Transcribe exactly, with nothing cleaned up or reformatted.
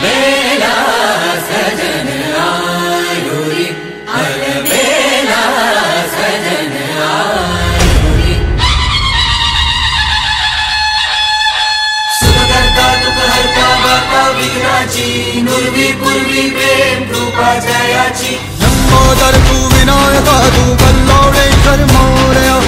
अलबेला सजन आयुरी, अलबेला सजन आयुरी। सुखकर्ता दुःखहर्ता वार्ता विघ्नाची, नुर्वी पूर्वी प्रेम कृपा जयाची। लंबोदर तू विनायका तू बल्लाळेश्वर मोरया।